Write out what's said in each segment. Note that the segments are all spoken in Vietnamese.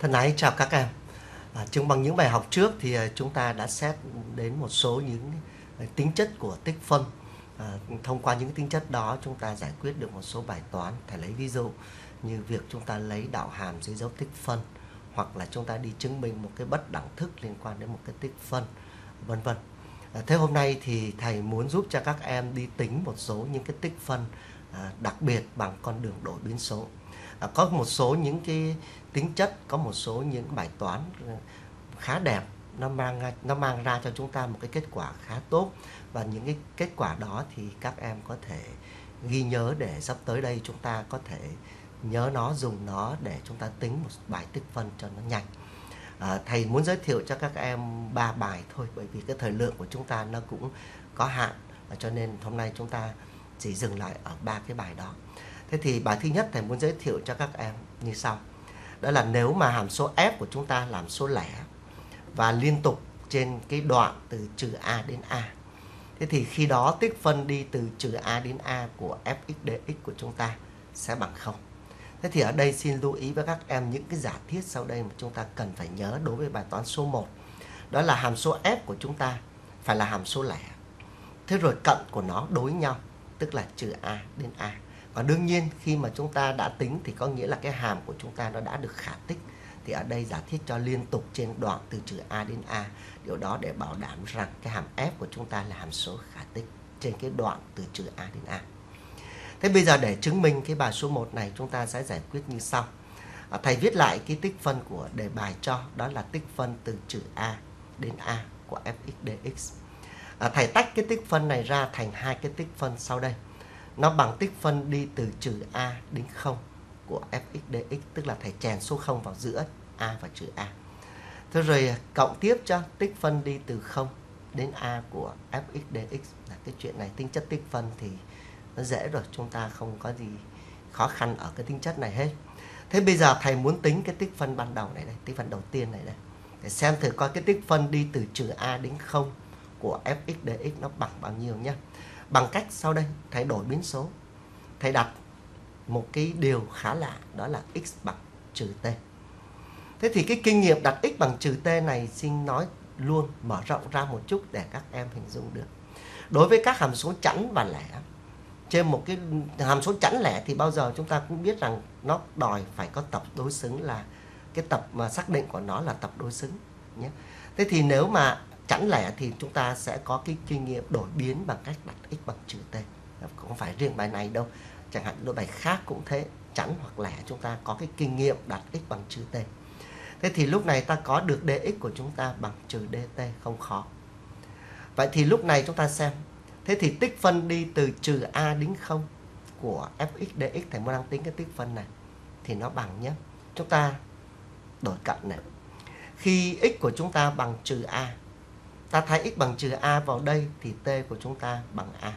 Thân ái chào các em. Trong bằng những bài học trước thì chúng ta đã xét đến một số những tính chất của tích phân. Thông qua những tính chất đó chúng ta giải quyết được một số bài toán. Thầy lấy ví dụ như việc chúng ta lấy đạo hàm dưới dấu tích phân, hoặc là chúng ta đi chứng minh một cái bất đẳng thức liên quan đến một cái tích phân, vân vân. Thế hôm nay thì thầy muốn giúp cho các em đi tính một số những cái tích phân đặc biệt bằng con đường đổi biến số. Có một số những cái tính chất, có một số những bài toán khá đẹp, nó mang ra cho chúng ta một cái kết quả khá tốt, và những cái kết quả đó thì các em có thể ghi nhớ để sắp tới đây chúng ta có thể nhớ nó, dùng nó để chúng ta tính một bài tích phân cho nó nhanh. Thầy muốn giới thiệu cho các em 3 bài thôi, bởi vì cái thời lượng của chúng ta nó cũng có hạn, cho nên hôm nay chúng ta chỉ dừng lại ở 3 cái bài đó. Thế thì bài thứ nhất thầy muốn giới thiệu cho các em như sau. Đó là nếu mà hàm số f của chúng ta là hàm số lẻ và liên tục trên cái đoạn từ trừ a đến a. Thế thì khi đó tích phân đi từ trừ a đến a của fx dx của chúng ta sẽ bằng 0. Thế thì ở đây xin lưu ý với các em những cái giả thiết sau đây mà chúng ta cần phải nhớ đối với bài toán số 1. Đó là hàm số f của chúng ta phải là hàm số lẻ. Thế rồi cận của nó đối nhau, tức là trừ a đến a. Và đương nhiên khi mà chúng ta đã tính thì có nghĩa là cái hàm của chúng ta nó đã được khả tích. Thì ở đây giả thiết cho liên tục trên đoạn từ trừ a đến a. Điều đó để bảo đảm rằng cái hàm f của chúng ta là hàm số khả tích trên cái đoạn từ trừ a đến a. Thế bây giờ để chứng minh cái bài số 1 này chúng ta sẽ giải quyết như sau. Thầy viết lại cái tích phân của đề bài cho, đó là tích phân từ trừ a đến a của fx dx. Thầy tách cái tích phân này ra thành hai cái tích phân sau đây. Nó bằng tích phân đi từ trừ a đến 0 của fx dx, tức là thầy chèn số 0 vào giữa a và trừ a. Thế rồi cộng tiếp cho tích phân đi từ 0 đến a của fx dx. Cái chuyện này tính chất tích phân thì nó dễ rồi, chúng ta không có gì khó khăn ở cái tính chất này hết. Thế bây giờ thầy muốn tính cái tích phân ban đầu này đây, tích phân đầu tiên này đây. Để xem thử coi cái tích phân đi từ trừ a đến 0 của fx dx nó bằng bao nhiêu nhé. Bằng cách sau đây, thầy đổi biến số. Thầy đặt một cái điều khá lạ, đó là x bằng trừ t. Thế thì cái kinh nghiệm đặt x bằng trừ t này xin nói luôn, mở rộng ra một chút để các em hình dung được. Đối với các hàm số chẵn và lẻ, trên một cái hàm số chẵn lẻ thì bao giờ chúng ta cũng biết rằng nó đòi phải có tập đối xứng, là cái tập mà xác định của nó là tập đối xứng nhé. Thế thì nếu mà chẵn lẻ thì chúng ta sẽ có cái kinh nghiệm đổi biến bằng cách đặt x bằng trừ t. Không phải riêng bài này đâu, chẳng hạn đôi bài khác cũng thế, chẵn hoặc lẻ chúng ta có cái kinh nghiệm đặt x bằng trừ t. Thế thì lúc này ta có được dx của chúng ta bằng trừ dt, không khó. Vậy thì lúc này chúng ta xem. Thế thì tích phân đi từ trừ a đến 0 của fx dx, thầy muốn đang tính cái tích phân này, thì nó bằng nhé. Chúng ta đổi cận này. Khi x của chúng ta bằng trừ a, ta thay x bằng trừ a vào đây thì t của chúng ta bằng a.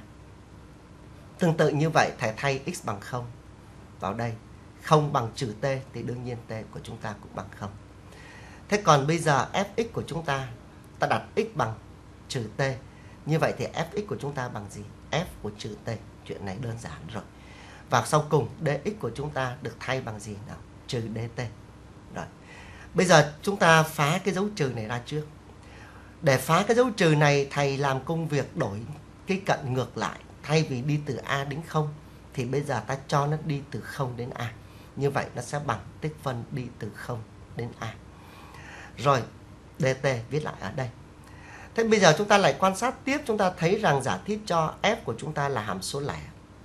Tương tự như vậy, thầy thay x bằng 0 vào đây. 0 bằng trừ t thì đương nhiên t của chúng ta cũng bằng 0. Thế còn bây giờ fx của chúng ta, ta đặt x bằng trừ t. Như vậy thì fx của chúng ta bằng gì? F của trừ t. Chuyện này đơn giản rồi. Và sau cùng dx của chúng ta được thay bằng gì nào? Trừ dt. Rồi. Bây giờ chúng ta phá cái dấu trừ này ra trước. Để phá cái dấu trừ này, thầy làm công việc đổi cái cận ngược lại. Thay vì đi từ a đến 0 thì bây giờ ta cho nó đi từ 0 đến a. Như vậy nó sẽ bằng tích phân đi từ 0 đến a. Rồi, dt viết lại ở đây. Thế bây giờ chúng ta lại quan sát tiếp, chúng ta thấy rằng giả thiết cho f của chúng ta là hàm số lẻ.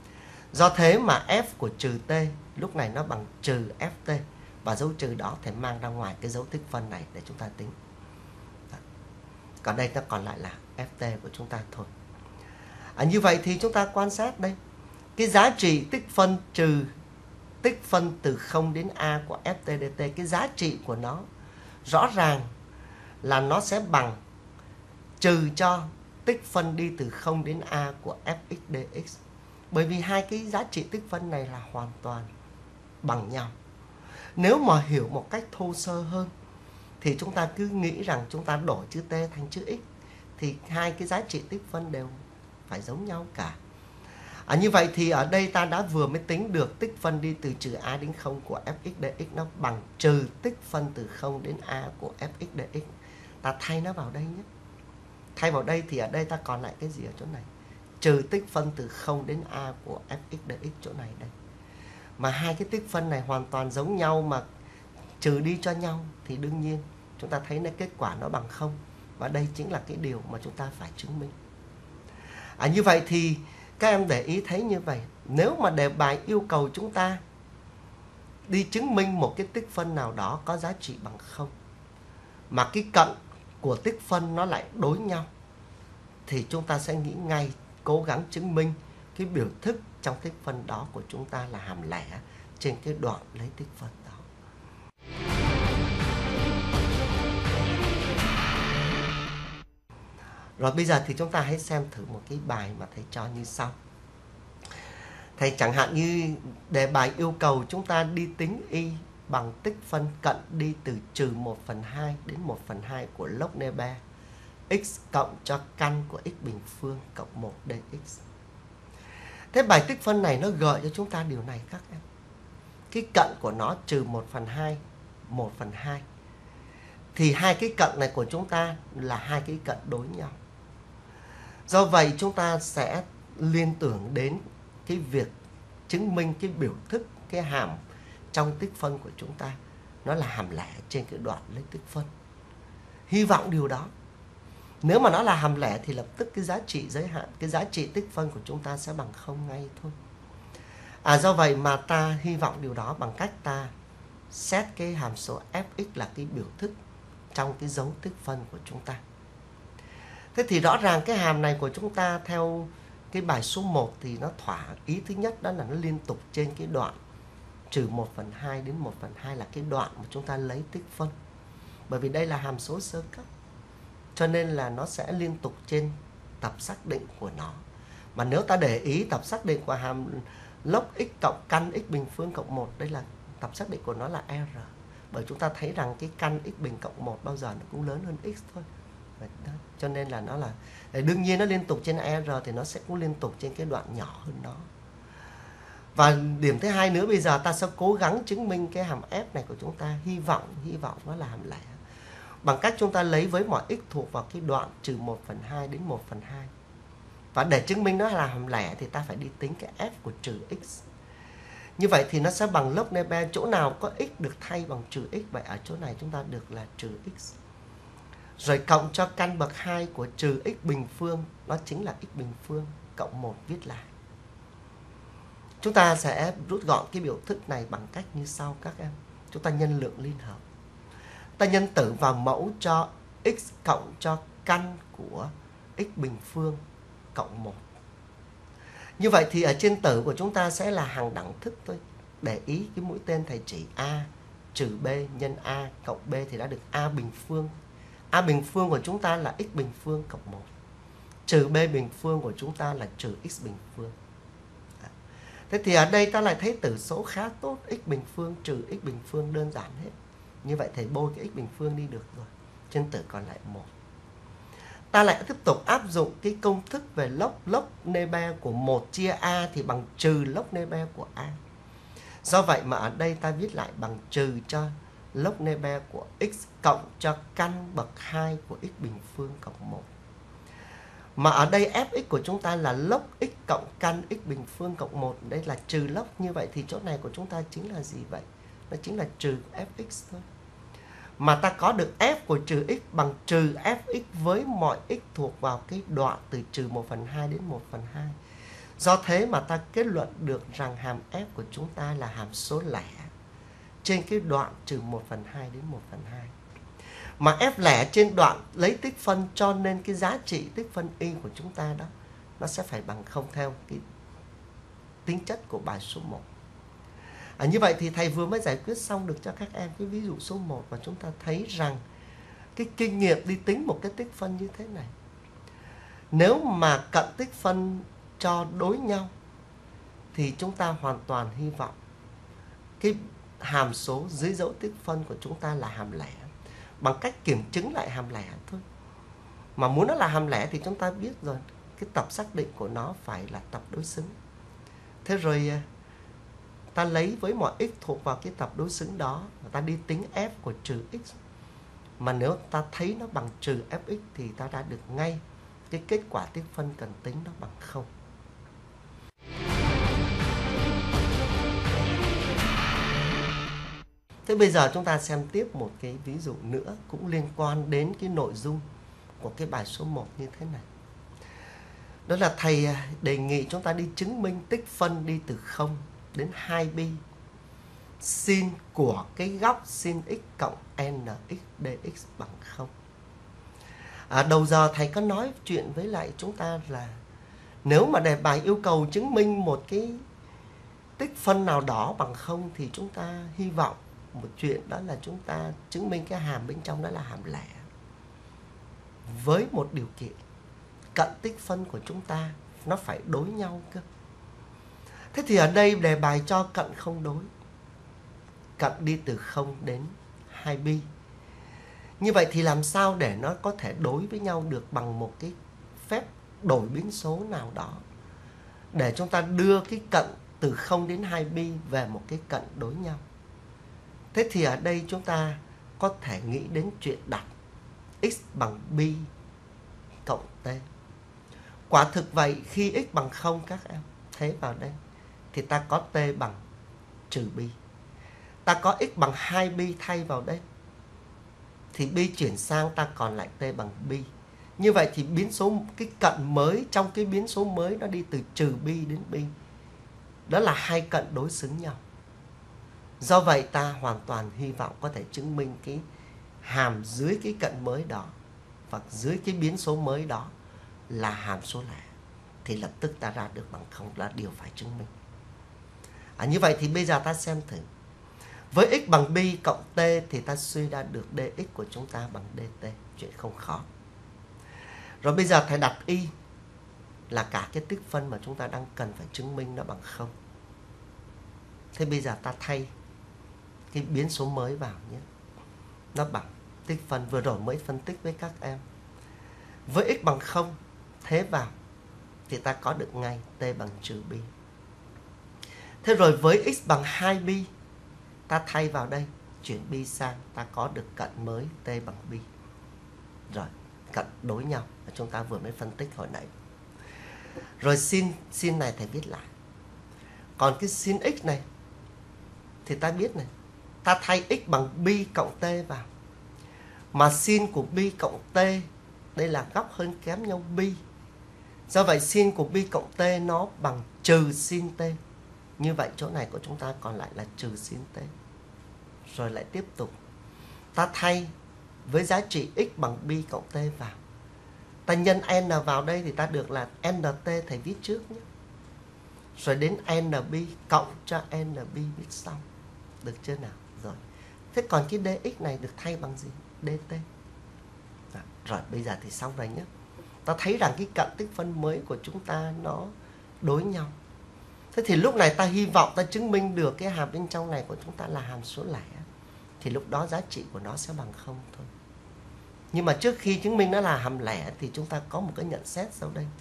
Do thế mà f của trừ t lúc này nó bằng trừ ft, và dấu trừ đó thầy mang ra ngoài cái dấu tích phân này để chúng ta tính. Còn đây nó còn lại là ft của chúng ta thôi. Như vậy thì chúng ta quan sát đây. Cái giá trị tích phân trừ tích phân từ 0 đến a của ft dt, cái giá trị của nó rõ ràng là nó sẽ bằng trừ cho tích phân đi từ 0 đến a của fx dx. Bởi vì hai cái giá trị tích phân này là hoàn toàn bằng nhau. Nếu mà hiểu một cách thô sơ hơn thì chúng ta cứ nghĩ rằng chúng ta đổi chữ t thành chữ x thì hai cái giá trị tích phân đều phải giống nhau cả. Như vậy thì ở đây ta đã vừa mới tính được tích phân đi từ trừ a đến 0 của fx dx nó bằng trừ tích phân từ 0 đến a của fx dx. Ta thay nó vào đây nhé. Thay vào đây thì ở đây ta còn lại cái gì ở chỗ này? Trừ tích phân từ 0 đến a của fx dx chỗ này đây. Mà hai cái tích phân này hoàn toàn giống nhau mà trừ đi cho nhau thì đương nhiên chúng ta thấy là kết quả nó bằng 0. Và đây chính là cái điều mà chúng ta phải chứng minh. Như vậy thì các em để ý thấy như vậy. Nếu mà đề bài yêu cầu chúng ta đi chứng minh một cái tích phân nào đó có giá trị bằng 0, mà cái cận của tích phân nó lại đối nhau, thì chúng ta sẽ nghĩ ngay, cố gắng chứng minh cái biểu thức trong tích phân đó của chúng ta là hàm lẻ trên cái đoạn lấy tích phân đó. Rồi bây giờ thì chúng ta hãy xem thử một cái bài mà thầy cho như sau. Thầy chẳng hạn như đề bài yêu cầu chúng ta đi tính y bằng tích phân cận đi từ trừ 1/2 đến 1/2 của log Neber x cộng cho căn của x bình phương cộng 1 dx. Thế bài tích phân này nó gợi cho chúng ta điều này các em. Cái cận của nó trừ 1/2, 1/2. Thì hai cái cận này của chúng ta là hai cái cận đối nhau. Do vậy chúng ta sẽ liên tưởng đến cái việc chứng minh cái biểu thức, cái hàm trong tích phân của chúng ta nó là hàm lẻ trên cái đoạn lấy tích phân. Hy vọng điều đó. Nếu mà nó là hàm lẻ thì lập tức cái giá trị giới hạn, cái giá trị tích phân của chúng ta sẽ bằng 0 ngay thôi. Do vậy mà ta hy vọng điều đó bằng cách ta xét cái hàm số fx là cái biểu thức trong cái dấu tích phân của chúng ta. Thế thì rõ ràng cái hàm này của chúng ta theo cái bài số 1 thì nó thỏa ý thứ nhất, đó là nó liên tục trên cái đoạn trừ 1/2 đến 1/2 là cái đoạn mà chúng ta lấy tích phân. Bởi vì đây là hàm số sơ cấp, cho nên là nó sẽ liên tục trên tập xác định của nó. Mà nếu ta để ý tập xác định của hàm log x cộng căn x bình phương cộng 1, đây là tập xác định của nó là r. Bởi chúng ta thấy rằng cái căn x bình cộng 1 bao giờ nó cũng lớn hơn x thôi. Đó. Cho nên là nó là đương nhiên nó liên tục trên r thì nó sẽ cũng liên tục trên cái đoạn nhỏ hơn đó. Và điểm thứ hai nữa, bây giờ ta sẽ cố gắng chứng minh cái hàm f này của chúng ta, hy vọng nó là hàm lẻ, bằng cách chúng ta lấy với mọi x thuộc vào cái đoạn trừ 1/2 đến 1/2. Và để chứng minh nó là hàm lẻ thì ta phải đi tính cái f của trừ x. Như vậy thì nó sẽ bằng log Neber, chỗ nào có x được thay bằng trừ x, vậy ở chỗ này chúng ta được là trừ x. Rồi cộng cho căn bậc 2 của trừ x bình phương, nó chính là x bình phương cộng 1 viết lại. Chúng ta sẽ rút gọn cái biểu thức này bằng cách như sau các em. Chúng ta nhân lượng liên hợp. Ta nhân tử vào mẫu cho x cộng cho căn của x bình phương cộng 1. Như vậy thì ở trên tử của chúng ta sẽ là hàng đẳng thức thôi. Để ý cái mũi tên thầy chỉ a trừ b nhân a cộng b thì đã được a bình phương. A bình phương của chúng ta là x bình phương cộng 1. Trừ b bình phương của chúng ta là trừ x bình phương. Thế thì ở đây ta lại thấy tử số khá tốt, x bình phương trừ x bình phương đơn giản hết. Như vậy thầy bôi cái x bình phương đi được rồi. Trên tử còn lại 1. Ta lại tiếp tục áp dụng cái công thức về log Neber của 1 chia a thì bằng trừ log Neber của a. Do vậy mà ở đây ta viết lại bằng trừ cho log Neber của x cộng cho căn bậc 2 của x bình phương cộng 1. Mà ở đây fx của chúng ta là log x cộng căn x bình phương cộng 1. Đây là trừ log. Như vậy thì chỗ này của chúng ta chính là gì vậy? Nó chính là trừ fx thôi. Mà ta có được f của trừ x bằng trừ fx với mọi x thuộc vào cái đoạn từ trừ 1/2 đến 1/2. Do thế mà ta kết luận được rằng hàm f của chúng ta là hàm số lẻ trên cái đoạn trừ 1/2 đến 1/2. Mà f lẻ trên đoạn lấy tích phân, cho nên cái giá trị tích phân y của chúng ta đó nó sẽ phải bằng 0 theo cái tính chất của bài số 1. Như vậy thì thầy vừa mới giải quyết xong được cho các em cái ví dụ số 1 và chúng ta thấy rằng cái kinh nghiệm đi tính một cái tích phân như thế này. Nếu mà cận tích phân cho đối nhau thì chúng ta hoàn toàn hy vọng cái hàm số dưới dấu tích phân của chúng ta là hàm lẻ, bằng cách kiểm chứng lại hàm lẻ thôi. Mà muốn nó là hàm lẻ thì chúng ta biết rồi, cái tập xác định của nó phải là tập đối xứng. Thế rồi ta lấy với mọi x thuộc vào cái tập đối xứng đó, ta đi tính f của trừ x. Mà nếu ta thấy nó bằng trừ fx thì ta đã được ngay cái kết quả tích phân cần tính nó bằng 0. Thế bây giờ chúng ta xem tiếp một cái ví dụ nữa cũng liên quan đến cái nội dung của cái bài số 1 như thế này. Đó là thầy đề nghị chúng ta đi chứng minh tích phân đi từ 0 đến 2pi sin của cái góc sin x cộng nx dx bằng 0. Đầu giờ thầy có nói chuyện với lại chúng ta là nếu mà đề bài yêu cầu chứng minh một cái tích phân nào đó bằng 0 thì chúng ta hy vọng một chuyện đó là chúng ta chứng minh cái hàm bên trong đó là hàm lẻ. Với một điều kiện cận tích phân của chúng ta nó phải đối nhau cơ. Thế thì ở đây đề bài cho cận không đối. Cận đi từ 0 đến 2pi. Như vậy thì làm sao để nó có thể đối với nhau được bằng một cái phép đổi biến số nào đó để chúng ta đưa cái cận từ 0 đến 2pi về một cái cận đối nhau. Thế thì ở đây chúng ta có thể nghĩ đến chuyện đặt x bằng pi cộng t. Quả thực vậy, khi x bằng 0 các em thế vào đây thì ta có t bằng trừ pi. Ta có x bằng 2pi thay vào đây thì pi chuyển sang ta còn lại t bằng pi. Như vậy thì biến số cái cận mới trong cái biến số mới nó đi từ trừ pi đến pi. Đó là hai cận đối xứng nhau. Do vậy ta hoàn toàn hy vọng có thể chứng minh cái hàm dưới cái cận mới đó hoặc dưới cái biến số mới đó là hàm số lẻ, thì lập tức ta ra được bằng 0 là điều phải chứng minh. Như vậy thì bây giờ ta xem thử. Với x bằng pi cộng t thì ta suy ra được dx của chúng ta bằng dt, chuyện không khó. Rồi bây giờ thầy đặt y là cả cái tích phân mà chúng ta đang cần phải chứng minh nó bằng 0. Thế bây giờ ta thay cái biến số mới vào nhé. Nó bằng tích phân vừa rồi mới phân tích với các em. Với x bằng 0 thế vào thì ta có được ngay t bằng trừ pi. Thế rồi với x bằng 2pi ta thay vào đây, chuyển pi sang, ta có được cận mới t bằng pi. Rồi, cận đối nhau mà chúng ta vừa mới phân tích hồi nãy. Rồi sin này thầy viết lại. Còn cái sin x này thì ta biết này, ta thay x bằng pi cộng t vào. Mà sin của pi cộng t đây là góc hơn kém nhau pi. Do vậy sin của pi cộng t nó bằng trừ sin t. Như vậy chỗ này của chúng ta còn lại là trừ sin t. Rồi lại tiếp tục. Ta thay với giá trị x bằng pi cộng t vào. Ta nhân n vào đây thì ta được là nt thầy viết trước nhé. Rồi đến np cộng cho np viết sau. Được chưa nào? Rồi. Thế còn cái dx này được thay bằng gì? dt. Rồi bây giờ thì xong rồi nhé. Ta thấy rằng cái cận tích phân mới của chúng ta nó đối nhau. Thế thì lúc này ta hy vọng ta chứng minh được cái hàm bên trong này của chúng ta là hàm số lẻ. Thì lúc đó giá trị của nó sẽ bằng 0 thôi. Nhưng mà trước khi chứng minh nó là hàm lẻ thì chúng ta có một cái nhận xét sau đây.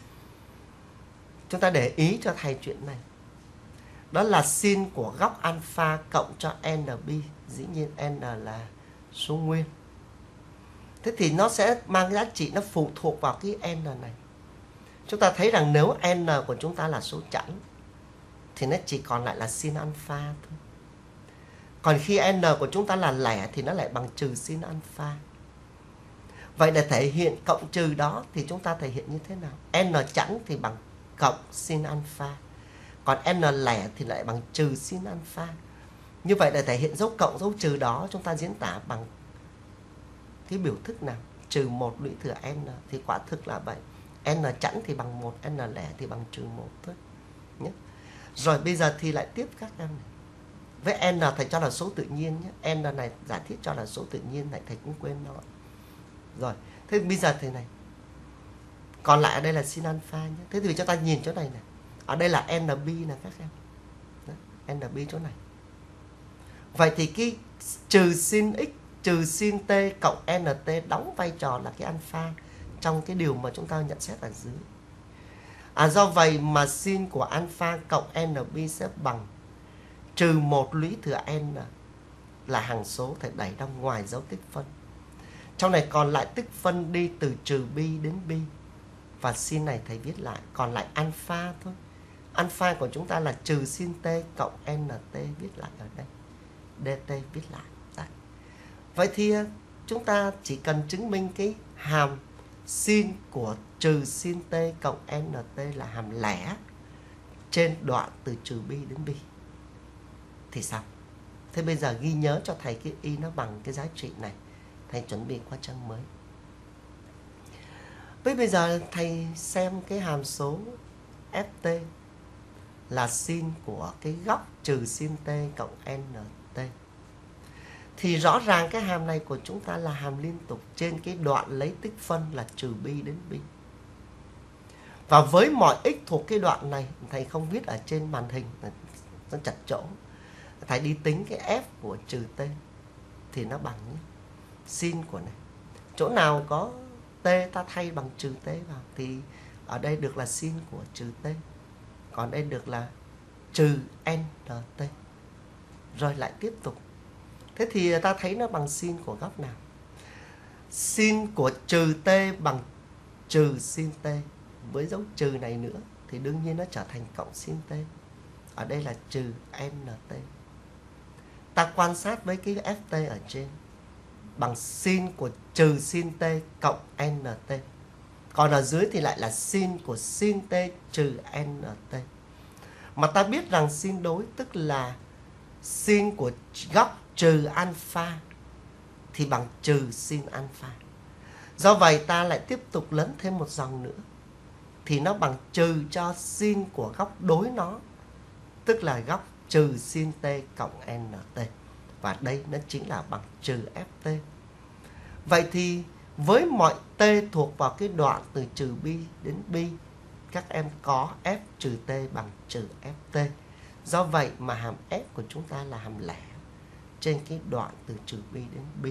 Chúng ta để ý cho thầy chuyện này. Đó là sin của góc alpha cộng cho np. Dĩ nhiên n là số nguyên. Thế thì nó sẽ mang giá trị nó phụ thuộc vào cái n này. Chúng ta thấy rằng nếu n của chúng ta là số chẵn thì nó chỉ còn lại là sin alpha thôi. Còn khi n của chúng ta là lẻ thì nó lại bằng trừ sin alpha. Vậy để thể hiện cộng trừ đó thì chúng ta thể hiện như thế nào? N chẵn thì bằng cộng sin alpha. Còn n lẻ thì lại bằng trừ sin alpha. Như vậy để thể hiện dấu cộng dấu trừ đó chúng ta diễn tả bằng cái biểu thức nào? Trừ 1 lũy thừa n thì quả thực là vậy. N chẵn thì bằng 1, n lẻ thì bằng trừ 1 thôi nhé. Rồi bây giờ thì lại tiếp các em này. Với n thầy cho là số tự nhiên nhé. N này giả thiết cho là số tự nhiên này thầy cũng quên nó. Rồi, thế bây giờ thế này. Còn lại ở đây là sin alpha nhé. Thế thì chúng ta nhìn chỗ này này. Ở đây là nb nè các em. Đó, nb chỗ này. Vậy thì cái trừ sin x, trừ sin t cộng nt đóng vai trò là cái alpha trong cái điều mà chúng ta nhận xét ở dưới. Do vậy mà sin của alpha cộng NB sẽ bằng trừ 1 lũy thừa N là hằng số thầy đẩy ra ngoài dấu tích phân. Trong này còn lại tích phân đi từ trừ bi đến bi. Và sin này thầy viết lại, còn lại alpha thôi. Alpha của chúng ta là trừ sin t cộng nt, viết lại ở đây. dt viết lại. Đấy. Vậy thì chúng ta chỉ cần chứng minh cái hàm sin của trừ sin t cộng nt là hàm lẻ trên đoạn từ trừ bi đến bi. Thì sao? Thế bây giờ ghi nhớ cho thầy cái y nó bằng cái giá trị này. Thầy chuẩn bị qua trang mới. Với bây giờ thầy xem cái hàm số ft là sin của cái góc trừ sin t cộng nt. Thì rõ ràng cái hàm này của chúng ta là hàm liên tục trên cái đoạn lấy tích phân là trừ bi đến bi. Và với mọi x thuộc cái đoạn này, thầy không viết ở trên màn hình, nó chặt chỗ. Thầy đi tính cái f của trừ t thì nó bằng sin của này. Chỗ nào có t ta thay bằng trừ t vào thì ở đây được là sin của trừ t. Còn đây được là trừ nt. Rồi lại tiếp tục. Thế thì ta thấy nó bằng sin của góc nào? Sin của trừ t bằng trừ sin t. Với dấu trừ này nữa thì đương nhiên nó trở thành cộng sin t. Ở đây là trừ nt. Ta quan sát với cái ft ở trên bằng sin của trừ sin t cộng nt. Còn ở dưới thì lại là sin của sin t trừ nt. Mà ta biết rằng sin đối tức là sin của góc trừ alpha thì bằng trừ sin alpha. Do vậy ta lại tiếp tục lấn thêm một dòng nữa thì nó bằng trừ cho sin của góc đối nó, tức là góc trừ sin t cộng nt. Và đây nó chính là bằng trừ ft. Vậy thì với mọi t thuộc vào cái đoạn từ trừ bi đến bi, các em có f trừ t bằng trừ ft. Do vậy mà hàm f của chúng ta là hàm lẻ trên cái đoạn từ trừ bi đến bi.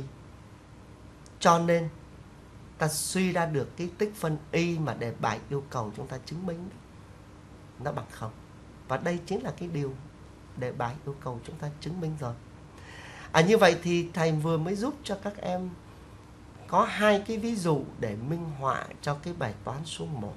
Cho nên ta suy ra được cái tích phân y mà đề bài yêu cầu chúng ta chứng minh nó bằng 0. Và đây chính là cái điều đề bài yêu cầu chúng ta chứng minh rồi. Như vậy thì thầy vừa mới giúp cho các em có 2 cái ví dụ để minh họa cho cái bài toán số 1.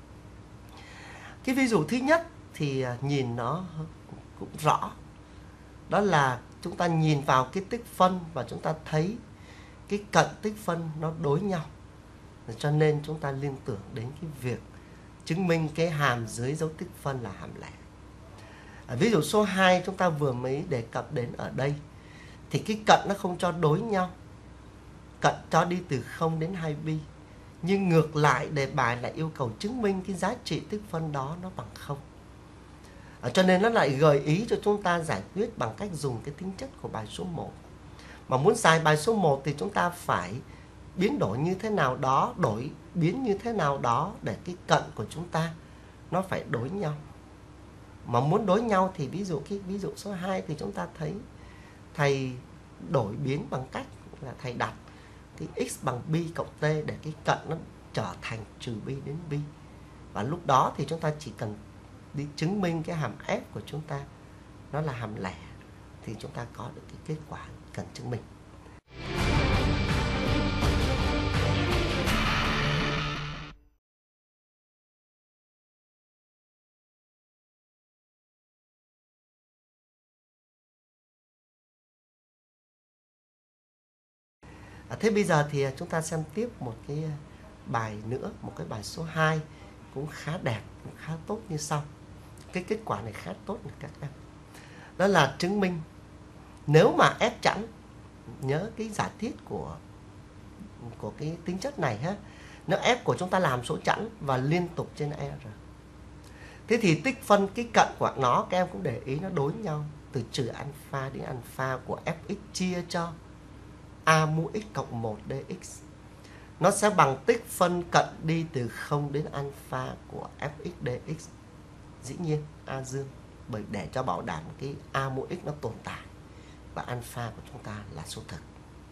Cái ví dụ thứ nhất thì nhìn nó cũng rõ. Đó là chúng ta nhìn vào cái tích phân và chúng ta thấy cái cận tích phân nó đối nhau. Cho nên chúng ta liên tưởng đến cái việc chứng minh cái hàm dưới dấu tích phân là hàm lẻ. Ví dụ số 2 chúng ta vừa mới đề cập đến ở đây. Thì cái cận nó không cho đối nhau. Cận cho đi từ 0 đến 2pi. Nhưng ngược lại đề bài lại yêu cầu chứng minh cái giá trị tích phân đó nó bằng 0. Cho nên nó lại gợi ý cho chúng ta giải quyết bằng cách dùng cái tính chất của bài số 1. Mà muốn giải bài số 1 thì chúng ta phải biến đổi như thế nào đó, đổi biến như thế nào đó để cái cận của chúng ta nó phải đối nhau. Mà muốn đối nhau thì ví dụ số 2 thì chúng ta thấy thầy đổi biến bằng cách là thầy đặt cái x bằng bi cộng t để cái cận nó trở thành trừ bi đến bi. Và lúc đó thì chúng ta chỉ cần đi chứng minh cái hàm f của chúng ta nó là hàm lẻ thì chúng ta có được cái kết quả cần chứng minh. Thế bây giờ thì chúng ta xem tiếp một cái bài nữa, một cái bài số 2 cũng khá đẹp, cũng khá tốt như sau. Cái kết quả này khá tốt của các em. Đó là chứng minh nếu mà f chẵn, nhớ cái giả thiết của cái tính chất này ha. Nếu f của chúng ta làm số chẵn và liên tục trên R. Thế thì tích phân cái cận của nó các em cũng để ý nó đối nhau từ trừ alpha đến alpha của fx chia cho a mũ x cộng 1 dx. Nó sẽ bằng tích phân cận đi từ 0 đến alpha của fx dx. Dĩ nhiên a dương, bởi để cho bảo đảm cái a mũ x nó tồn tại và alpha của chúng ta là số thực.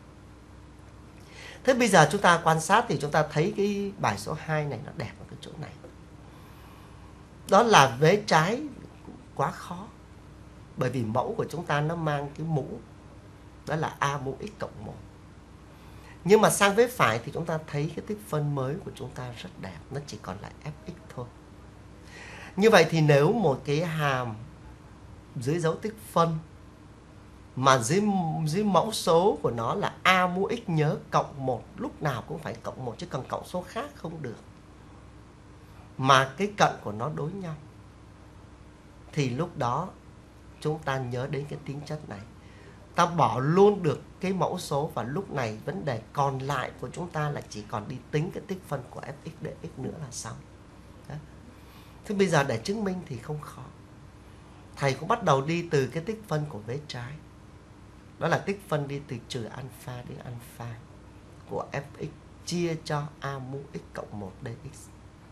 Thế bây giờ chúng ta quan sát thì chúng ta thấy cái bài số 2 này nó đẹp ở cái chỗ này. Đó là vế trái quá khó. Bởi vì mẫu của chúng ta nó mang cái mũ, đó là A mũ x cộng 1. Nhưng mà sang vế phải thì chúng ta thấy cái tích phân mới của chúng ta rất đẹp. Nó chỉ còn lại fx thôi. Như vậy thì nếu một cái hàm dưới dấu tích phân mà dưới mẫu số của nó là A mũ x, nhớ cộng 1 lúc nào cũng phải cộng 1, chứ cần cộng số khác không được. Mà cái cận của nó đối nhau, thì lúc đó chúng ta nhớ đến cái tính chất này. Ta bỏ luôn được cái mẫu số, và lúc này vấn đề còn lại của chúng ta là chỉ còn đi tính cái tích phân của fx dx nữa là xong. Đó. Thế bây giờ để chứng minh thì không khó. Thầy cũng bắt đầu đi từ cái tích phân của vế trái. Đó là tích phân đi từ trừ alpha đến alpha của fx chia cho A mũ x cộng 1 dx.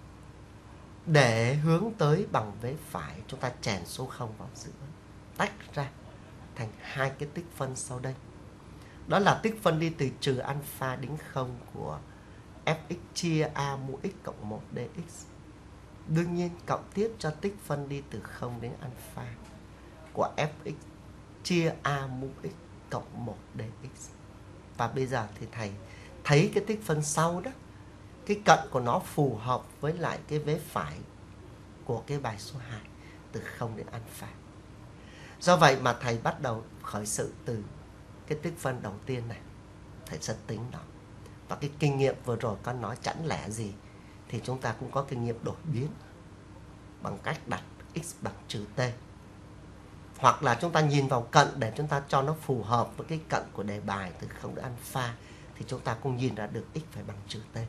Để hướng tới bằng vế phải, chúng ta chèn số 0 vào giữa, tách ra thành hai cái tích phân sau đây. Đó là tích phân đi từ trừ alpha đến 0 của fx chia A mũ x cộng 1 dx. Đương nhiên cộng tiếp cho tích phân đi từ 0 đến alpha của fx chia A mũ x cộng 1 dx. Và bây giờ thì thầy thấy cái tích phân sau đó, cái cận của nó phù hợp với lại cái vế phải của cái bài số 2 từ 0 đến alpha. Do vậy mà thầy bắt đầu khởi sự từ cái tích phân đầu tiên này. Thầy sẽ tính nó. Và cái kinh nghiệm vừa rồi con nói chẳng lẽ gì thì chúng ta cũng có kinh nghiệm đổi biến bằng cách đặt x bằng trừ t. Hoặc là chúng ta nhìn vào cận để chúng ta cho nó phù hợp với cái cận của đề bài từ 0 đến alpha, thì chúng ta cũng nhìn ra được x phải bằng trừ t.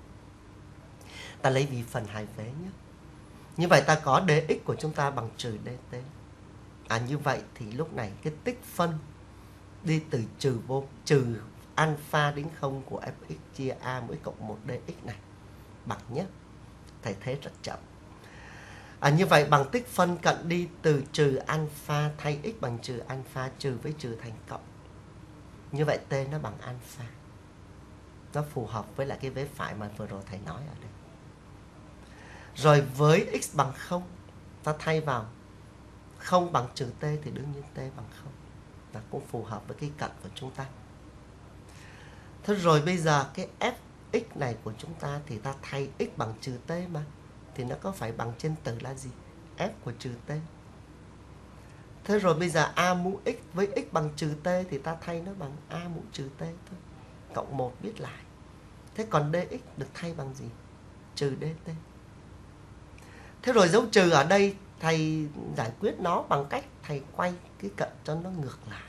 Ta lấy ví phần hai vế nhé. Như vậy ta có dx của chúng ta bằng trừ dt. Như vậy thì lúc này cái tích phân đi từ trừ alpha đến 0 của fx chia A mũ x cộng 1 dx này bằng nhé. Thầy thấy rất chậm. Như vậy bằng tích phân cận đi từ trừ alpha thay x bằng trừ alpha trừ với trừ thành cộng. Như vậy t nó bằng alpha. Nó phù hợp với lại cái vế phải mà vừa rồi thầy nói ở đây. Rồi với x bằng 0, ta thay vào 0 bằng trừ t thì đương nhiên t bằng 0. Là cũng phù hợp với cái cận của chúng ta. Thế rồi bây giờ cái fx này của chúng ta thì ta thay x bằng trừ t mà. Thì nó có phải bằng trên tử là gì? F của trừ t. Thế rồi bây giờ A mũ x với x bằng trừ t thì ta thay nó bằng A mũ trừ t thôi. Cộng 1 viết lại. Thế còn dx được thay bằng gì? Trừ dt. Thế rồi dấu trừ ở đây thầy giải quyết nó bằng cách thầy quay cái cận cho nó ngược lại.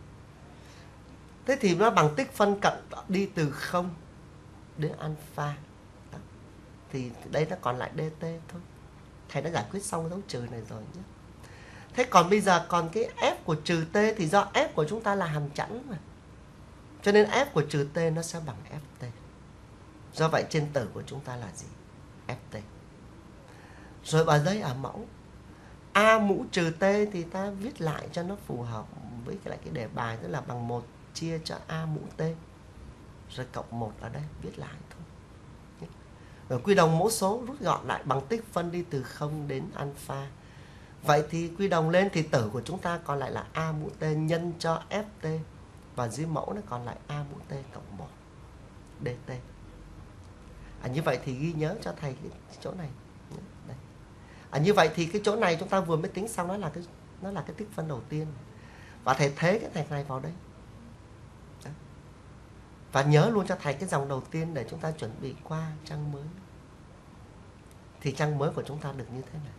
Thế thì nó bằng tích phân cận đi từ 0 đến alpha. Đó. Thì đây nó còn lại dt thôi. Thầy đã giải quyết xong dấu trừ này rồi nhé. Thế còn bây giờ còn cái f của trừ t thì do f của chúng ta là hàm chẵn mà. Cho nên f của trừ t nó sẽ bằng ft. Do vậy trên tử của chúng ta là gì? Ft. Rồi ở đây ở mẫu A mũ trừ t thì ta viết lại cho nó phù hợp với lại cái đề bài, tức là bằng 1 chia cho A mũ t. Rồi cộng 1 ở đây viết lại thôi. Rồi quy đồng mẫu số rút gọn lại bằng tích phân đi từ 0 đến alpha. Vậy thì quy đồng lên thì tử của chúng ta còn lại là A mũ t nhân cho ft. Và dưới mẫu nó còn lại A mũ t cộng 1 dt. Như vậy thì ghi nhớ cho thầy cái chỗ này. Đây. Như vậy thì cái chỗ này chúng ta vừa mới tính xong, nó là cái tích phân đầu tiên. Và thầy thế cái thằng này vào đây. Đó. Và nhớ luôn cho thầy cái dòng đầu tiên để chúng ta chuẩn bị qua trang mới. Thì trang mới của chúng ta được như thế này.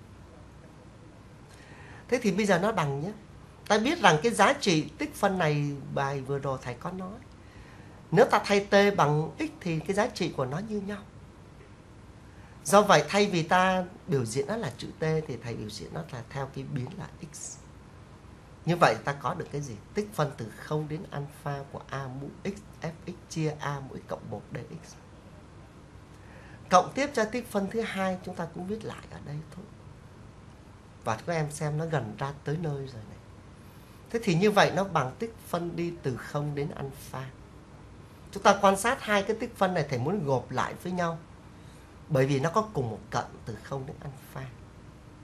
Thế thì bây giờ nó bằng nhé. Ta biết rằng cái giá trị tích phân này bài vừa rồi thầy có nói. Nếu ta thay t bằng x thì cái giá trị của nó như nhau. Do vậy thay vì ta biểu diễn nó là chữ t thì thầy biểu diễn nó là theo cái biến là x. Như vậy ta có được cái gì? Tích phân từ 0 đến alpha của A mũ x fx chia A mũ x cộng 1 dx. Cộng tiếp cho tích phân thứ hai chúng ta cũng viết lại ở đây thôi. Và các em xem nó gần ra tới nơi rồi này. Thế thì như vậy nó bằng tích phân đi từ 0 đến alpha. Chúng ta quan sát hai cái tích phân này thầy muốn gộp lại với nhau. Bởi vì nó có cùng một cận từ 0 đến alpha.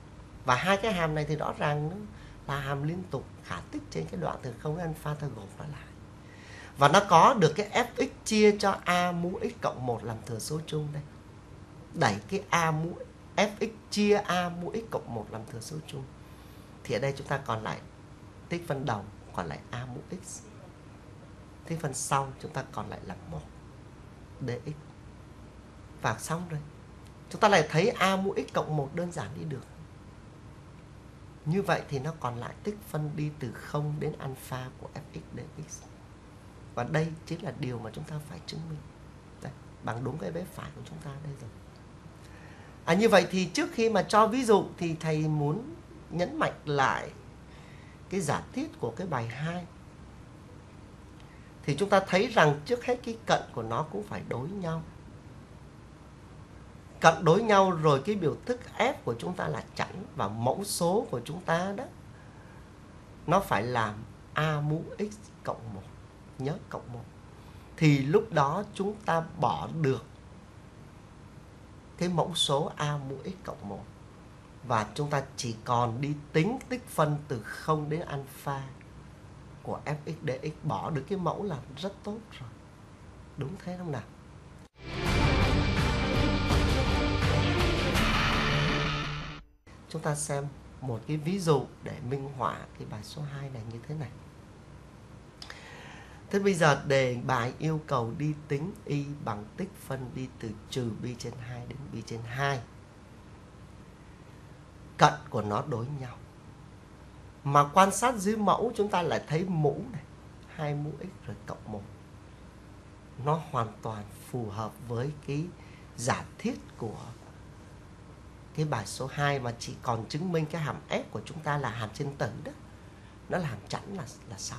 Và hai cái hàm này thì rõ ràng nó là hàm liên tục khả tích trên cái đoạn từ 0 đến alpha ta gộp nó lại. Và nó có được cái fx chia cho a mũ x cộng 1 làm thừa số chung đây. Đẩy cái a mũ fx chia a mũ x cộng 1 làm thừa số chung. Thì ở đây chúng ta còn lại tích phân đầu còn lại a mũ x. Tích phân sau chúng ta còn lại là 1 dx. Và xong rồi. Chúng ta lại thấy a mũ x cộng 1 đơn giản đi được. Như vậy thì nó còn lại tích phân đi từ 0 đến alpha của fx dx. Và đây chính là điều mà chúng ta phải chứng minh. Đây, bằng đúng cái vế phải của chúng ta đây rồi. Như vậy thì trước khi mà cho ví dụ thì thầy muốn nhấn mạnh lại cái giả thiết của cái bài 2. Thì chúng ta thấy rằng trước hết cái cận của nó cũng phải đối nhau. Cận đối nhau rồi cái biểu thức f của chúng ta là chẵn và mẫu số của chúng ta đó nó phải là a mũ x cộng 1. Nhớ cộng 1. Thì lúc đó chúng ta bỏ được cái mẫu số a mũ x cộng 1. Và chúng ta chỉ còn đi tính tích phân từ 0 đến alpha của fx dx. Bỏ được cái mẫu là rất tốt rồi. Đúng thế không nào? Chúng ta xem một cái ví dụ để minh họa cái bài số 2 này như thế này. Thế bây giờ đề bài yêu cầu đi tính y bằng tích phân đi từ trừ bi trên 2 đến bi trên 2. Cận của nó đối nhau. Mà quan sát dưới mẫu chúng ta lại thấy mũ này, 2 mũ x rồi cộng 1. Nó hoàn toàn phù hợp với cái giả thiết của cái bài số 2 mà chỉ còn chứng minh cái hàm f của chúng ta là hàm trên tử đó. Nó là hàm chẵn là xong.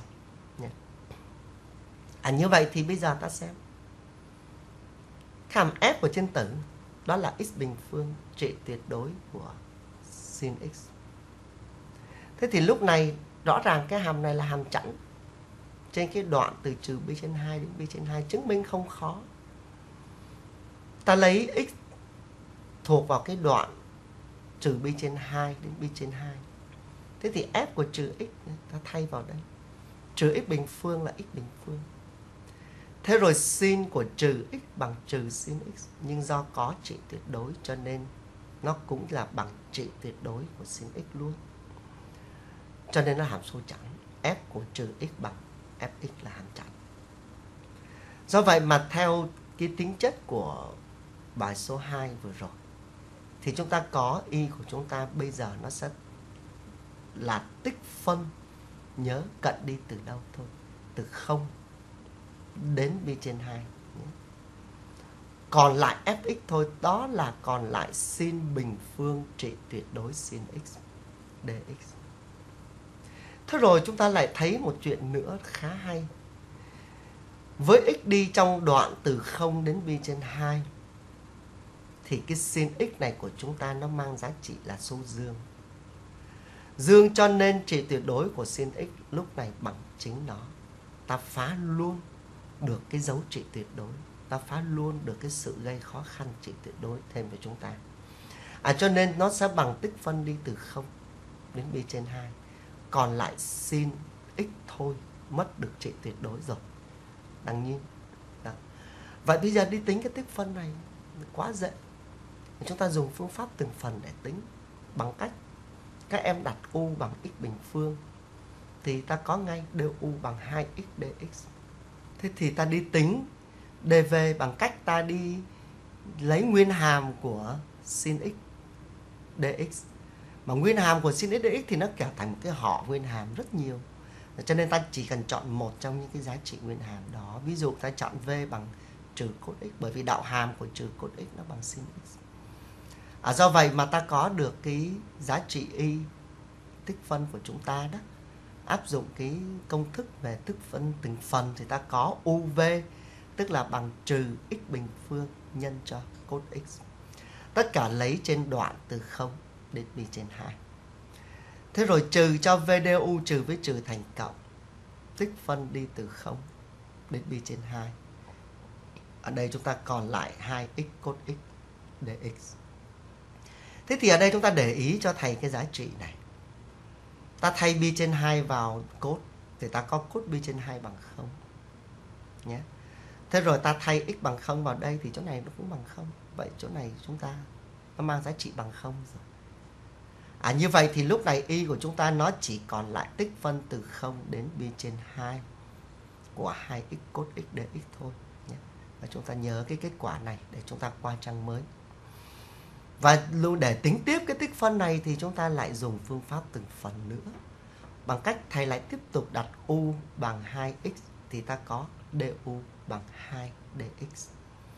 Như vậy thì bây giờ ta xem. Cái hàm f của trên tử đó là x bình phương trị tuyệt đối của sin x. Thế thì lúc này rõ ràng cái hàm này là hàm chẵn trên cái đoạn từ trừ bi trên 2 đến bi trên 2, chứng minh không khó. Ta lấy x thuộc vào cái đoạn trừ bi trên 2 đến bi trên 2. Thế thì f của trừ x ta thay vào đây. Trừ x bình phương là x bình phương. Thế rồi sin của trừ x bằng trừ sin x. Nhưng do có trị tuyệt đối cho nên nó cũng là bằng trị tuyệt đối của sin x luôn. Cho nên nó hàm số chẵn. F của trừ x bằng fx là hàm chẵn. Do vậy mà theo cái tính chất của bài số 2 vừa rồi thì chúng ta có y của chúng ta bây giờ nó sẽ là tích phân. Nhớ cận đi từ đâu thôi. Từ 0 đến bi trên 2. Còn lại fx thôi. Đó là còn lại sin bình phương trị tuyệt đối sin x dx. Thế rồi chúng ta lại thấy một chuyện nữa khá hay. Với x đi trong đoạn từ 0 đến bi trên 2 thì cái sin x này của chúng ta nó mang giá trị là số dương. Dương cho nên trị tuyệt đối của sin x lúc này bằng chính nó. Ta phá luôn được cái dấu trị tuyệt đối. Ta phá luôn được cái sự gây khó khăn trị tuyệt đối thêm với chúng ta. Cho nên nó sẽ bằng tích phân đi từ 0 đến bi trên 2. Còn lại sin x thôi, mất được trị tuyệt đối rồi. Đương nhiên. Đó. Vậy bây giờ đi tính cái tích phân này quá dễ. Chúng ta dùng phương pháp từng phần để tính bằng cách các em đặt u bằng x bình phương thì ta có ngay du bằng 2x dx. Thế thì ta đi tính dv bằng cách ta đi lấy nguyên hàm của sin x dx. Mà nguyên hàm của sin x dx thì nó trở thành một cái họ nguyên hàm rất nhiều. Cho nên ta chỉ cần chọn một trong những cái giá trị nguyên hàm đó. Ví dụ ta chọn v bằng trừ cos x, bởi vì đạo hàm của trừ cos x nó bằng sin x. Do vậy mà ta có được cái giá trị y tích phân của chúng ta đó. Áp dụng cái công thức về tích phân từng phần thì ta có uv tức là bằng trừ x bình phương nhân cho cos x. Tất cả lấy trên đoạn từ 0 đến bi trên 2. Thế rồi trừ cho vdu trừ với trừ thành cộng. Tích phân đi từ 0 đến bi trên 2. Ở đây chúng ta còn lại 2x cos x dx. Thế thì ở đây chúng ta để ý cho thầy cái giá trị này. Ta thay bi trên 2 vào cốt thì ta có cốt bi trên 2 bằng 0 nhé. Thế rồi ta thay x bằng 0 vào đây thì chỗ này nó cũng bằng 0. Vậy chỗ này chúng ta nó mang giá trị bằng 0 rồi. Như vậy thì lúc này y của chúng ta nó chỉ còn lại tích phân từ 0 đến bi trên 2 của 2x cốt x dx thôi nhé. Và chúng ta nhớ cái kết quả này để chúng ta qua trang mới. Và để tính tiếp cái tích phân này thì chúng ta lại dùng phương pháp từng phần nữa. Bằng cách thầy lại tiếp tục đặt u bằng 2x thì ta có du bằng 2 dx.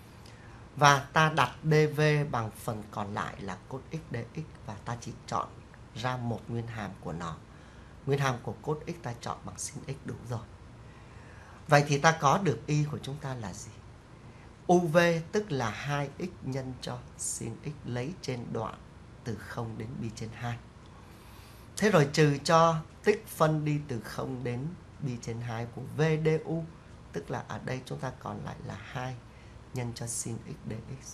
Và ta đặt dv bằng phần còn lại là cốt x dx và ta chỉ chọn ra một nguyên hàm của nó. Nguyên hàm của cốt x ta chọn bằng sin x đủ rồi. Vậy thì ta có được y của chúng ta là gì? UV tức là 2x nhân cho sin x lấy trên đoạn từ 0 đến bi trên 2. Thế rồi trừ cho tích phân đi từ 0 đến bi trên 2 của VDU, tức là ở đây chúng ta còn lại là 2 nhân cho sin x dx.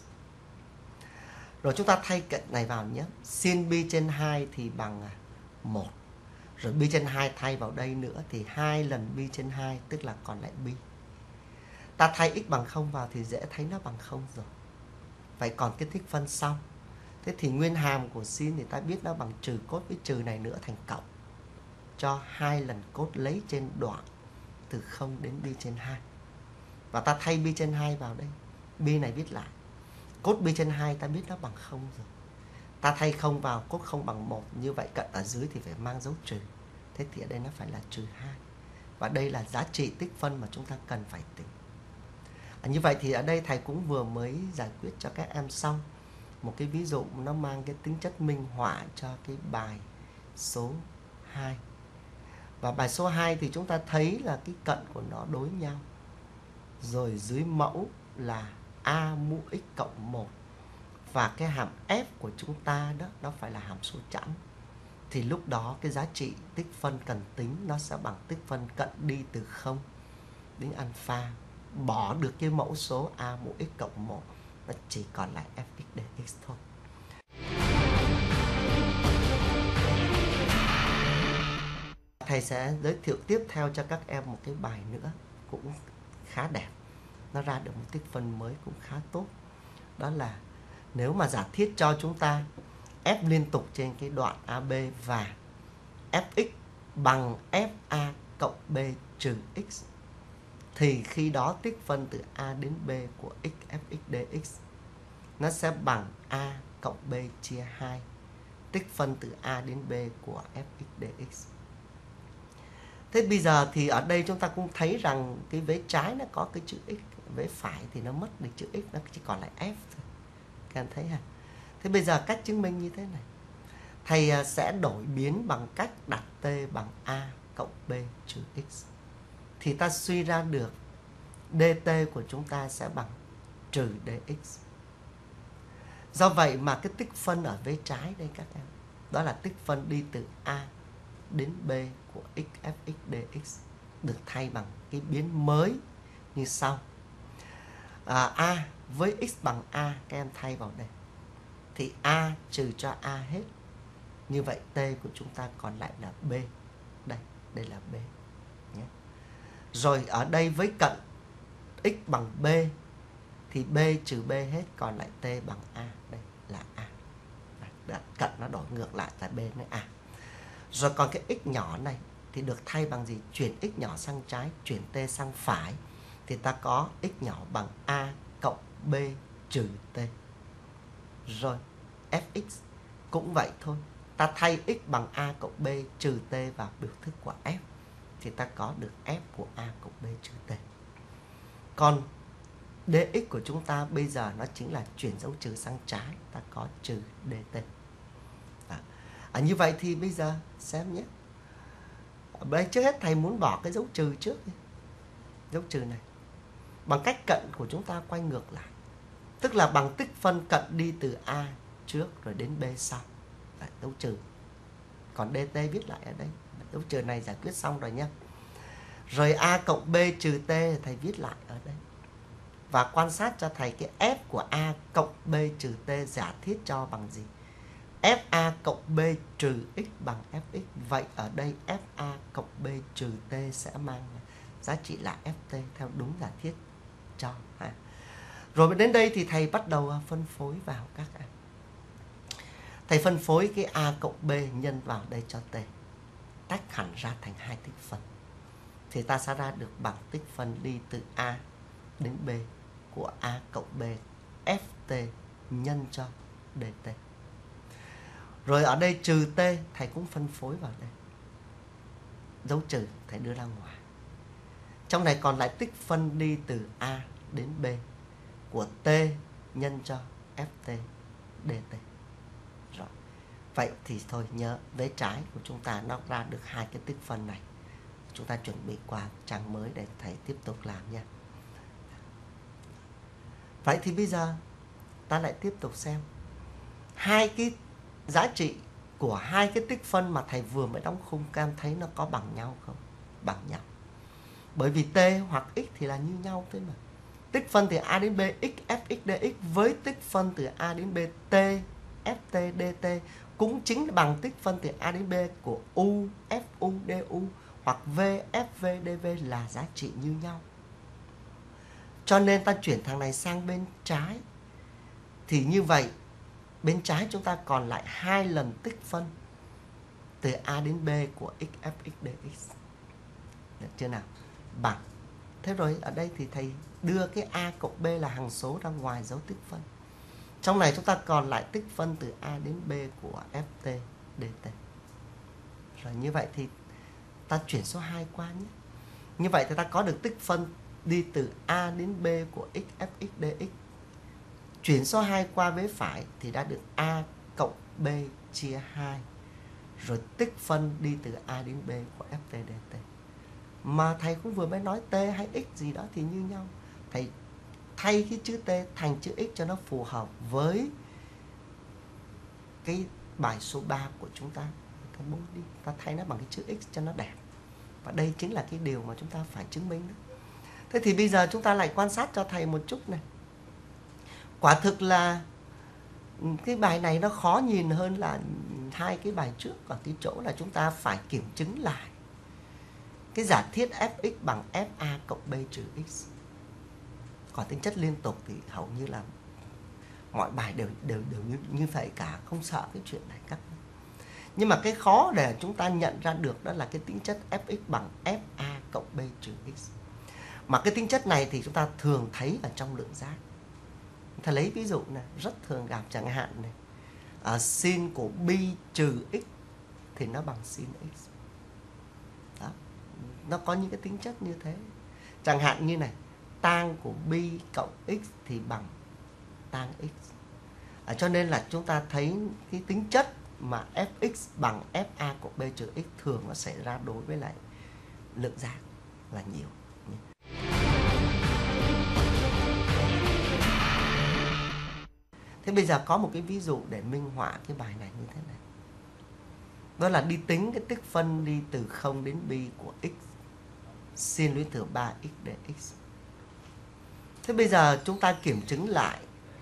Rồi chúng ta thay cạnh này vào nhé. Sin bi trên 2 thì bằng 1. Rồi bi trên 2 thay vào đây nữa thì 2 lần bi trên 2 tức là còn lại bi. Ta thay x bằng 0 vào thì dễ thấy nó bằng 0 rồi. Vậy còn cái tích phân sau. Thế thì nguyên hàm của sin thì ta biết nó bằng trừ cốt với trừ này nữa thành cộng. Cho 2 lần cốt lấy trên đoạn từ 0 đến bi trên 2. Và ta thay bi trên 2 vào đây. Bi này viết lại. Cốt bi trên 2 ta biết nó bằng 0 rồi. Ta thay 0 vào, cốt 0 bằng 1. Như vậy cận ở dưới thì phải mang dấu trừ. Thế thì ở đây nó phải là trừ 2. Và đây là giá trị tích phân mà chúng ta cần phải tính. Như vậy thì ở đây thầy cũng vừa mới giải quyết cho các em xong một cái ví dụ nó mang cái tính chất minh họa cho cái bài số 2. Và bài số 2 thì chúng ta thấy là cái cận của nó đối nhau. Rồi dưới mẫu là a mũ x cộng 1. Và cái hàm f của chúng ta đó nó phải là hàm số chẵn. Thì lúc đó cái giá trị tích phân cần tính nó sẽ bằng tích phân cận đi từ 0 đến alpha. Bỏ được cái mẫu số a mũ x cộng 1, nó chỉ còn lại fx dx thôi. Thầy sẽ giới thiệu tiếp theo cho các em một cái bài nữa cũng khá đẹp. Nó ra được một tích phân mới cũng khá tốt. Đó là nếu mà giả thiết cho chúng ta f liên tục trên cái đoạn AB và fx bằng fa cộng b trừ x, thì khi đó tích phân từ a đến b của x fx dx nó sẽ bằng a cộng b chia 2 tích phân từ a đến b của fx dx. Thế bây giờ thì ở đây chúng ta cũng thấy rằng cái vế trái nó có cái chữ x, vế phải thì nó mất đi chữ x, nó chỉ còn lại f thôi. Các em thấy hả? Thế bây giờ cách chứng minh như thế này. Thầy sẽ đổi biến bằng cách đặt t bằng a cộng b trừ x. Thì ta suy ra được dt của chúng ta sẽ bằng trừ dx. Do vậy mà cái tích phân ở vế trái đây các em, đó là tích phân đi từ a đến b của x fx dx được thay bằng cái biến mới như sau. A với x bằng a, các em thay vào đây. Thì a trừ cho a hết. Như vậy t của chúng ta còn lại là b. Đây là b nhé. Rồi ở đây với cận x bằng b thì b trừ b hết, còn lại t bằng a. Đây là a. Cận nó đổi ngược lại tại b với a. Rồi còn cái x nhỏ này thì được thay bằng gì? Chuyển x nhỏ sang trái, chuyển t sang phải. Thì ta có x nhỏ bằng a cộng b trừ t. Rồi fx cũng vậy thôi. Ta thay x bằng a cộng b trừ t vào biểu thức của f. Thì ta có được f của a cộng b trừ t. Còn dx của chúng ta bây giờ nó chính là chuyển dấu trừ sang trái. Ta có trừ dt. Như vậy thì bây giờ xem nhé. Ở đây trước hết thầy muốn bỏ cái dấu trừ trước. Dấu trừ này bằng cách cận của chúng ta quay ngược lại. Tức là bằng tích phân cận đi từ a trước rồi đến b sau. Dấu trừ. Còn dt viết lại ở đây. Dấu trừ này giải quyết xong rồi nhé. Rồi a cộng b trừ t thầy viết lại ở đây. Và quan sát cho thầy cái f của a cộng b trừ t giả thiết cho bằng gì? FA cộng B trừ x bằng Fx. Vậy ở đây FA cộng B trừ T sẽ mang giá trị là Ft theo đúng giả thiết cho. Rồi đến đây thì thầy bắt đầu phân phối vào các em. Thầy phân phối cái A cộng B nhân vào đây cho T. Tách hẳn ra thành hai tích phân. Thì ta sẽ ra được bằng tích phân đi từ A đến B của A cộng B Ft nhân cho dt. Rồi ở đây trừ T thầy cũng phân phối vào đây. Dấu trừ thầy đưa ra ngoài. Trong này còn lại tích phân đi từ A đến B của T nhân cho Ft dt. Rồi. Vậy thì thôi nhớ vế trái của chúng ta nó ra được hai cái tích phân này. Chúng ta chuẩn bị qua trang mới để thầy tiếp tục làm nha. Vậy thì bây giờ ta lại tiếp tục xem hai cái giá trị của hai cái tích phân mà thầy vừa mới đóng khung, các em thấy nó có bằng nhau không? Bằng nhau. Bởi vì T hoặc X thì là như nhau thôi mà. Tích phân từ A đến B x Fx dx với tích phân từ A đến B T Ft dt cũng chính là bằng tích phân từ A đến B của U Fu du hoặc V Fv dv là giá trị như nhau. Cho nên ta chuyển thằng này sang bên trái. Thì như vậy bên trái chúng ta còn lại hai lần tích phân từ A đến B của x Fx dx. Được chưa nào? Bằng. Thế rồi ở đây thì thầy đưa cái A cộng B là hằng số ra ngoài dấu tích phân. Trong này chúng ta còn lại tích phân từ A đến B của Ft dt. Rồi như vậy thì ta chuyển số 2 qua nhé. Như vậy thì ta có được tích phân đi từ A đến B của x Fx dx. Chuyển số 2 qua vế phải thì đã được A cộng B chia 2. Rồi tích phân đi từ A đến B của Ft dt. Mà thầy cũng vừa mới nói T hay X gì đó thì như nhau. Thầy thay cái chữ T thành chữ X cho nó phù hợp với cái bài số 3 của chúng ta. Ta bôi đi, ta thay nó bằng cái chữ X cho nó đẹp. Và đây chính là cái điều mà chúng ta phải chứng minh đó. Thế thì bây giờ chúng ta lại quan sát cho thầy một chút này. Quả thực là cái bài này nó khó nhìn hơn là hai cái bài trước ở cái chỗ là chúng ta phải kiểm chứng lại cái giả thiết Fx bằng Fa cộng B trừ X. Còn tính chất liên tục thì hầu như là mọi bài đều như vậy cả, không sợ cái chuyện này các. Nhưng mà cái khó để chúng ta nhận ra được đó là cái tính chất Fx bằng Fa cộng B trừ X. Mà cái tính chất này thì chúng ta thường thấy ở trong lượng giác. Ta lấy ví dụ này, rất thường gặp chẳng hạn này. Sin của B trừ X thì nó bằng sin X. Đó. Nó có những cái tính chất như thế. Chẳng hạn như này, tan của B cộng X thì bằng tan X. Cho nên là chúng ta thấy cái tính chất mà Fx bằng Fa cộng B trừ X thường nó xảy ra đối với lại lượng giác là nhiều. Thế bây giờ có một cái ví dụ để minh họa cái bài này như thế này. Đó là đi tính cái tích phân đi từ 0 đến pi của x sin lũy thừa 3x dx. Thế bây giờ chúng ta kiểm chứng lại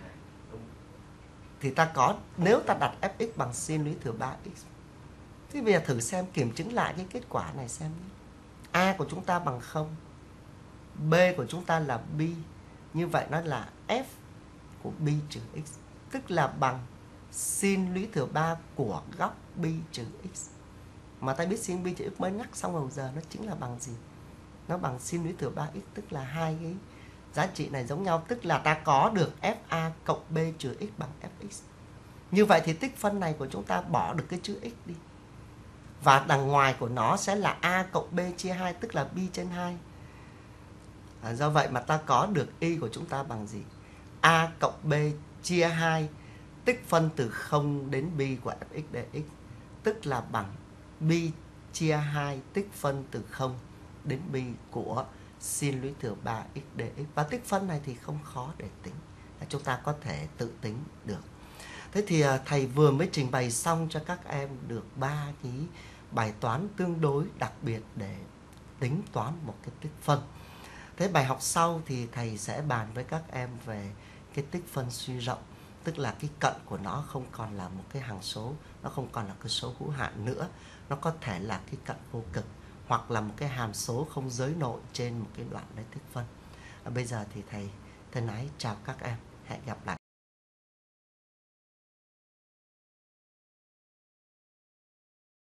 thì ta có, nếu ta đặt fx bằng sin lũy thừa 3x. Thế bây giờ thử xem kiểm chứng lại cái kết quả này xem. A của chúng ta bằng 0, B của chúng ta là pi. Như vậy nó là f của pi trừ x, tức là bằng sin lũy thừa 3 của góc pi trừ x. Mà ta biết sin pi trừ x mới nhắc xong rồi giờ nó chính là bằng gì? Nó bằng sin lũy thừa 3x, tức là hai cái giá trị này giống nhau, tức là ta có được fa cộng b trừ x bằng fx. Như vậy thì tích phân này của chúng ta bỏ được cái chữ x đi. Và đằng ngoài của nó sẽ là a cộng b chia 2, tức là pi trên 2. Do vậy mà ta có được y của chúng ta bằng gì? A cộng b chia 2 tích phân từ 0 đến pi của fx dx, tức là bằng pi chia 2 tích phân từ 0 đến pi của sin lũy thừa 3x dx. Và tích phân này thì không khó để tính, chúng ta có thể tự tính được. Thế thì thầy vừa mới trình bày xong cho các em được 3 cái bài toán tương đối đặc biệt để tính toán một cái tích phân. Thế bài học sau thì thầy sẽ bàn với các em về cái tích phân suy rộng. tức là cái cận của nó không còn là một cái hằng số, nó không còn là cái số hữu hạn nữa, nó có thể là cái cận vô cực hoặc là một cái hàm số không giới nội trên một cái đoạn lấy tích phân. Bây giờ thì thầy thân ái chào các em, hẹn gặp lại.